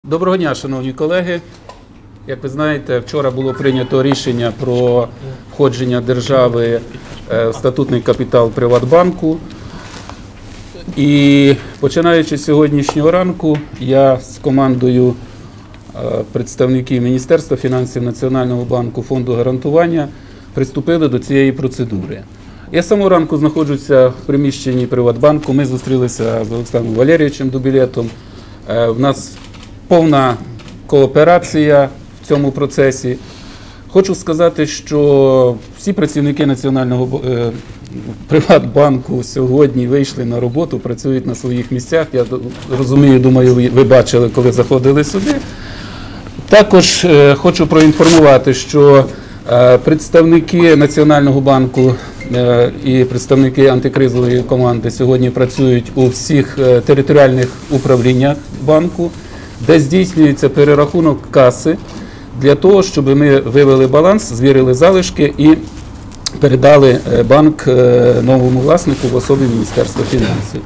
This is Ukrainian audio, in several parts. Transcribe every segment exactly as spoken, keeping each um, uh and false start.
Доброго дня, шановні колеги. Як ви знаєте, вчора було прийнято рішення про входження держави в статутний капітал Приватбанку. І починаючи з сьогоднішнього ранку, я з командою представників Міністерства фінансів, Національного банку, Фонду гарантування приступили до цієї процедури. Я з самого ранку знаходжуся в приміщенні Приватбанку. Ми зустрілися з Олександром Валерійовичем Дубілетом. В нас повна кооперація в цьому процесі. Хочу сказати, що всі працівники Національного е, Приватбанку сьогодні вийшли на роботу, працюють на своїх місцях. Я розумію, думаю, ви бачили, коли заходили сюди. Також е, хочу проінформувати, що е, представники Національного банку е, і представники антикризової команди сьогодні працюють у всіх е, територіальних управліннях банку, де здійснюється перерахунок каси для того, щоб ми вивели баланс, звірили залишки і передали банк новому власнику в особі Міністерства фінансів.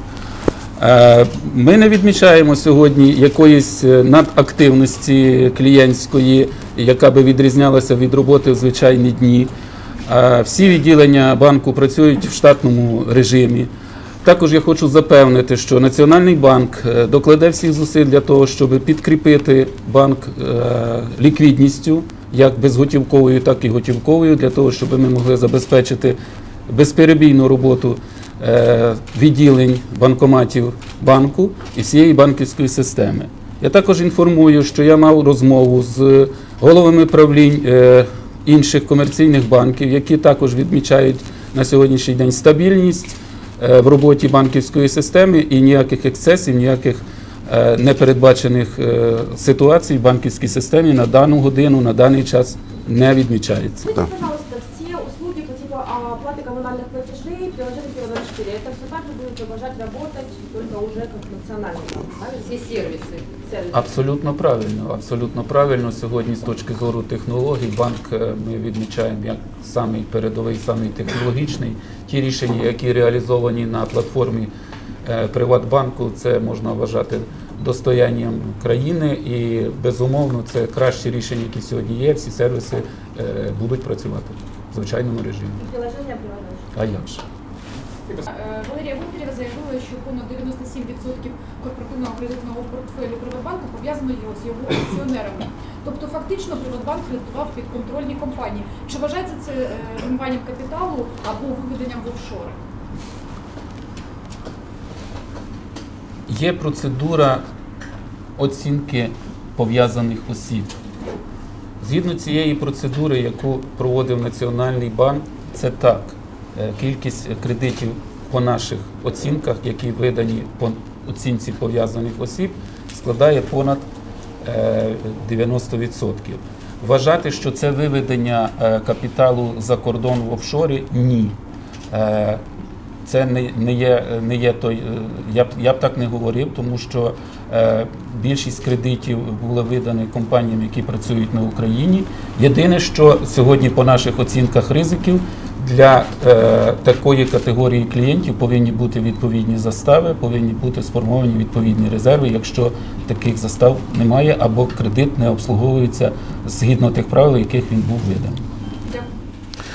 Ми не відмічаємо сьогодні якоїсь надактивності клієнтської, яка би відрізнялася від роботи в звичайні дні. Всі відділення банку працюють в штатному режимі. Також я хочу запевнити, що Національний банк докладе всіх зусиль для того, щоб підкріпити банк ліквідністю, як безготівковою, так і готівковою, для того, щоб ми могли забезпечити безперебійну роботу відділень банкоматів банку і всієї банківської системи. Я також інформую, що я мав розмову з головами правлінь інших комерційних банків, які також відмічають на сьогоднішній день стабільність в роботі банківської системи і ніяких ексцесів, ніяких непередбачених ситуацій в банківській системі на дану годину, на даний час не відмічається. Скажіть, пожалуйста, всі услуги по типу оплати комунальних платежей, приложення Приват четыре, это все так же будет продолжать работать, только уже как национальный банк, правильно? Все сервисы. Сервисы. Абсолютно правильно, абсолютно правильно. Сьогодні з точки зору технологій банк ми відмічаємо як самий передовий, самий технологічний. Ті рішення, які реалізовані на платформі Приватбанку, це можна вважати достоянням країни і, безумовно, це кращі рішення, які сьогодні є. Всі сервіси будуть працювати в звичайному режимі. І приложення Приват. А як же? Валерія Гонтарєва заявила, що понад дев'яносто сім відсотків корпоративного кредитного портфелю Приватбанку пов'язано з його акціонерами. Тобто фактично Приватбанк кредитував підконтрольні компанії. Чи вважається це вимиванням капіталу або виведенням в офшори? Є процедура оцінки пов'язаних осіб. Згідно цієї процедури, яку проводив Національний банк, це так. Кількість кредитів по наших оцінках, які видані по оцінці пов'язаних осіб, складає понад дев'яносто відсотків. Вважати, що це виведення капіталу за кордон в офшорі – ні. Це не, не, є, не є той, я б, я б так не говорив, тому що е, більшість кредитів були видані компаніям, які працюють на Україні. Єдине, що сьогодні по наших оцінках ризиків для е, такої категорії клієнтів повинні бути відповідні застави, повинні бути сформовані відповідні резерви, якщо таких застав немає або кредит не обслуговується згідно тих правил, яких він був виданий.